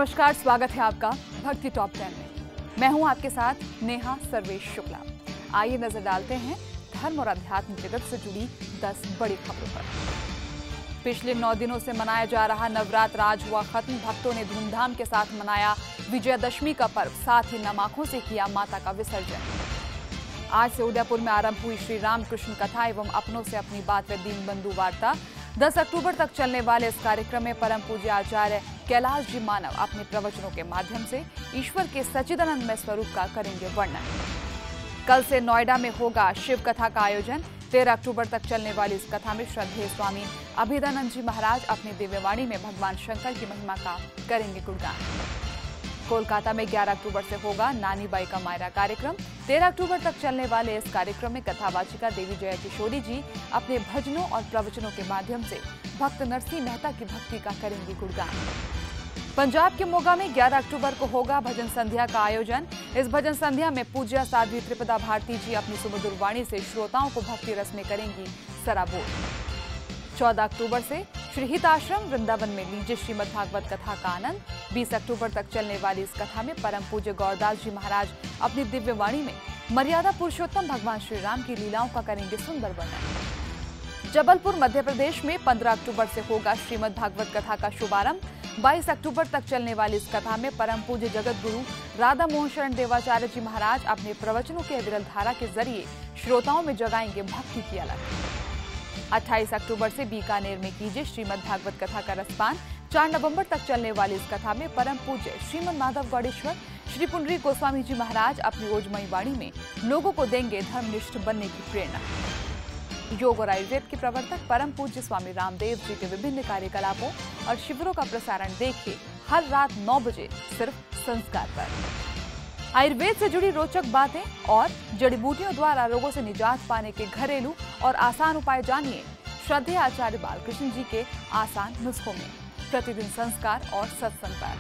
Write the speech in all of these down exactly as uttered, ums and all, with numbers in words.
नमस्कार, स्वागत है आपका भक्ति टॉप टेन में। मैं हूं आपके साथ नेहा सर्वेश शुक्ला। आइए नजर डालते हैं धर्म और अध्यात्म जगत से जुड़ी दस बड़ी खबरों पर। पिछले नौ दिनों से मनाया जा रहा नवरात्र आज हुआ खत्म। भक्तों ने धूमधाम के साथ मनाया विजयादशमी का पर्व, साथ ही नम आंखों से किया माता का विसर्जन। आज से उदयपुर में आरंभ हुई श्री रामकृष्ण कथा एवं अपनों से अपनी बात व दीन बंधु वार्ता। दस अक्टूबर तक चलने वाले इस कार्यक्रम में परम पूज्य आचार्य कैलाश जी मानव अपने प्रवचनों के माध्यम से ईश्वर के सच्चिदानंदमय स्वरूप का करेंगे वर्णन। कल से नोएडा में होगा शिव कथा का आयोजन। तेरह अक्टूबर तक चलने वाली इस कथा में श्रद्धेय स्वामी अभेदानंद जी महाराज अपनी दिव्यवाणी में भगवान शंकर की महिमा का करेंगे गुणगान। कोलकाता में ग्यारह अक्टूबर से होगा नानी बाई का मायरा कार्यक्रम। तेरह अक्टूबर तक चलने वाले इस कार्यक्रम में कथावाचिका देवी जया किशोरी जी अपने भजनों और प्रवचनों के माध्यम से भक्त नरसिंह मेहता की भक्ति का करेंगे गुणगान। पंजाब के मोगा में ग्यारह अक्टूबर को होगा भजन संध्या का आयोजन। इस भजन संध्या में पूज्या साध्वी त्रिपदा भारती जी अपनी सुमधुर वाणी से श्रोताओं को भक्ति रस में करेंगी सराबोर। चौदह अक्टूबर से श्री हित आश्रम वृंदावन में लीजिए श्रीमद् भागवत कथा का आनंद। बीस अक्टूबर तक चलने वाली इस कथा में परम पूज्य गौरदास जी महाराज अपनी दिव्य वाणी में मर्यादा पुरुषोत्तम भगवान श्री राम की लीलाओं का करेंगे सुंदर वर्णन। जबलपुर मध्य प्रदेश में पंद्रह अक्टूबर से होगा श्रीमद् भागवत कथा का शुभारंभ। बाईस अक्टूबर तक चलने वाली इस कथा में परम पूज्य जगत गुरु राधा मोहन शरण देवाचार्य जी महाराज अपने प्रवचनों के विरल धारा के जरिए श्रोताओं में जगाएंगे भक्ति की अलख। अट्ठाईस अक्टूबर से बीकानेर में कीजिए श्रीमद् भागवत कथा का रसपान। चार नवंबर तक चलने वाली इस कथा में परम पूज्य श्रीमद् माधव गौड़ेश्वर श्री पुंडरी गोस्वामी जी महाराज अपनी ओजमयी वाणी में लोगों को देंगे धर्मनिष्ठ बनने की प्रेरणा। योग और आयुर्वेद के प्रवर्तक परम पूज्य स्वामी रामदेव जी के विभिन्न कार्यकलापों और शिविरों का प्रसारण देखिए हर रात नौ बजे सिर्फ संस्कार पर। आयुर्वेद से जुड़ी रोचक बातें और जड़ी बूटियों द्वारा रोगों से निजात पाने के घरेलू और आसान उपाय जानिए श्रद्धेय आचार्य बालकृष्ण जी के आसान नुस्खों में। प्रतिदिन संस्कार और सत्संग पर।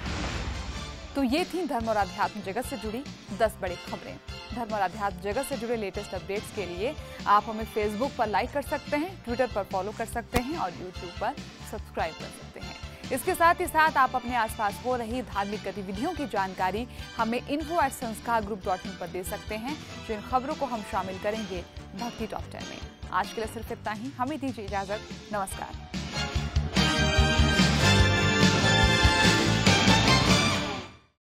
तो ये थी धर्म और अध्यात्म जगत से जुड़ी दस बड़ी खबरें। धर्म और अध्यात्म जगत से जुड़े लेटेस्ट अपडेट्स के लिए आप हमें फेसबुक पर लाइक कर सकते हैं, ट्विटर पर फॉलो कर सकते हैं और यूट्यूब पर सब्सक्राइब कर सकते हैं। इसके साथ ही साथ आप अपने आसपास हो रही धार्मिक गतिविधियों की जानकारी हमें info at Sanskar group dot in पर दे सकते हैं, जिन खबरों को हम शामिल करेंगे भक्ति टॉप टेन में। आज के लिए सिर्फ इतना ही। हमें दीजिए इजाजत। नमस्कार।